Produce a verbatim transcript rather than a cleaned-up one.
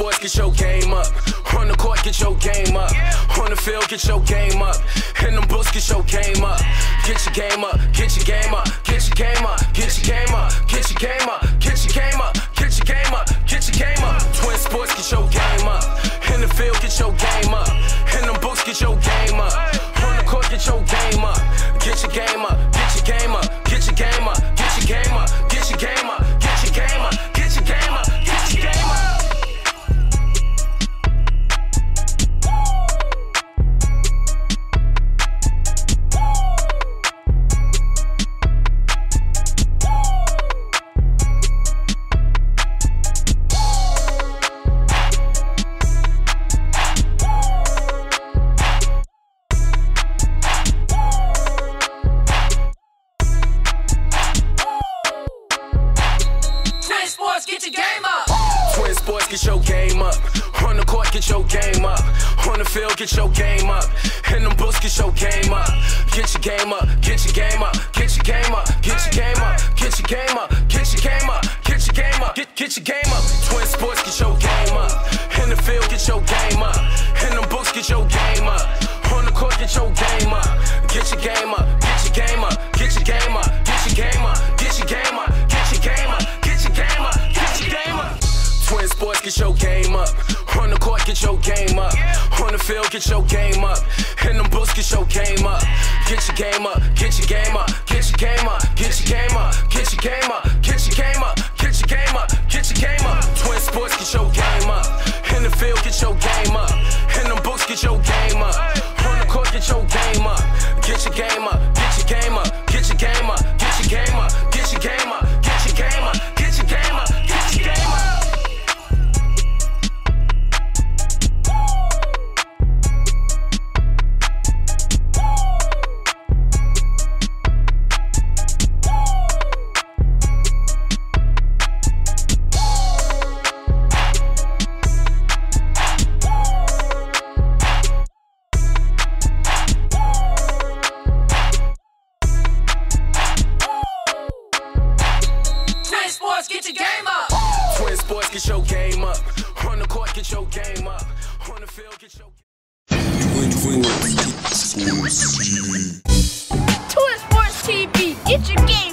Sports, get your game up. On the court, get your game up. On the field, get your game up. In them books, get your game up. Get your game up, get your game up, get your game up, get your game up, get your game up, get your game up, get your game up, get your game up. Twin Sports, get your game up. In the field, get your game up. In them books, get your game up. On the court, get your game up. Get your game up, get your game up, get your game up, get your game up, get your game up, get your game up, get your game up, get your game up. Get your game up. Twin Sports, get your game up. On the court, get your game up. On the field, get your game up. In them books, get your game up. Get your game up, get your game up, get your game up, get your game up, get your game up, get your game up, get your game up, get get your game up. Twin Sports, get your game up. In the field, get your game up. In them books, get your game up. On the court, get your game up. Get your game up, get your game up, get your game up, get your game up, get your game up, get your game up, get your game up, get your game up. Twin Sports, get your game up. On the court, get your game up. On the field, get your game up. In them books, get your game up. Get your game up, get your game up, get your game up, get your game up, get your game up, get your game up, get your game up, get your game up. Twin Sports, get your game up. In the field, get your game up. In them books, get your game up. On the court, get your game up. Get your game up, get your game up, get your game up, get your game up, get your game up, get your game up, get your game up, get your game up. Get your game up. Twin Sports, get your game up. On the court, get your game up. On the field, get your Twin Sports T V. Get your game